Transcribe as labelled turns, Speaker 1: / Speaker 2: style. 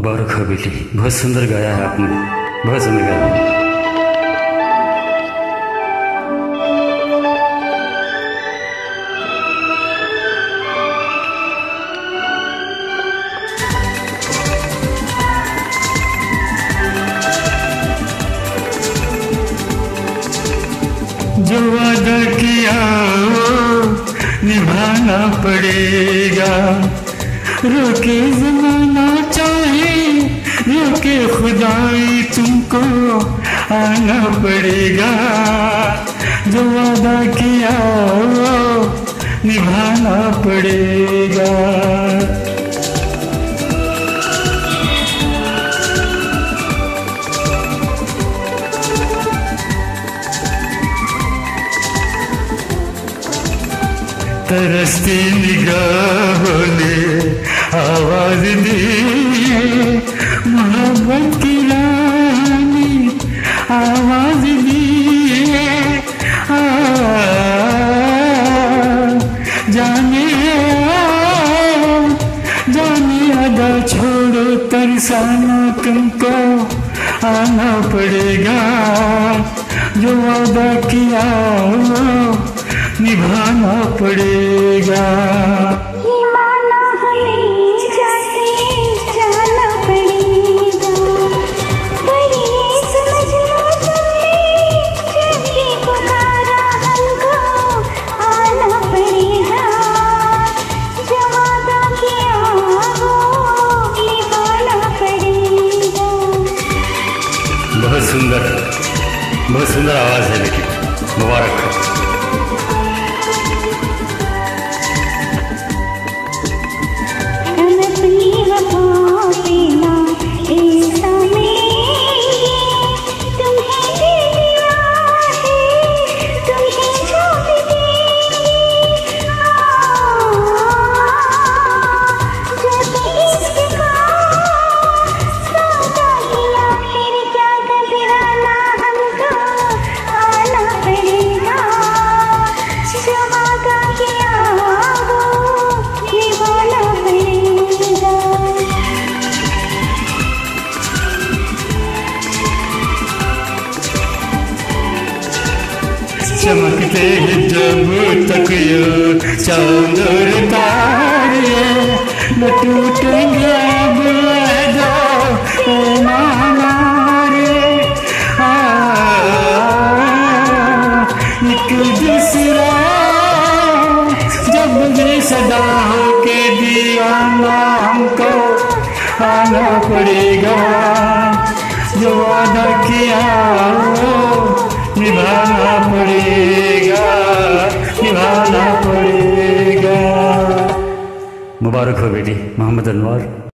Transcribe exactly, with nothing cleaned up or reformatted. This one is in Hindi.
Speaker 1: मुबारक हो बेटी, बहुत सुंदर गाया है आपने, बहुत सुंदर गाया।
Speaker 2: जो वादा किया निभाना पड़ेगा, रोके ज़माना चाहे रोके खुदाई तुमको आना पड़ेगा। जो वादा किया निभाना पड़ेगा। तरसती निगाहों ने आवाज दी, मोहब्बत की रानी आवाज दी। आ, जाने जाने अदा छोड़ो तरसाना तुमको आना पड़ेगा। जो वादा किया निभाना पड़ेगा।
Speaker 3: ये माना हमें जैसे जाना पड़ेगा, पर ये समझ लो तुमने जब भी पुकारा हमको आना पड़ेगा। जो वादा किया वो निभाना पड़ेगा।
Speaker 1: बहुत सुंदर, बहुत सुंदर आवाज़ है बेटी, मुबारक हो।
Speaker 2: चमकते जब तक ये चांद और तारे न टूटेंगे अब वादा हमारे। एक दूसरा जब भी सदा हो के दीवाना हमको आना पड़ेगा। जो वादा किया निभाना पड़ेगा, निभाना पड़ेगा।
Speaker 1: मुबारक हो बेटी मोहम्मद अनवर।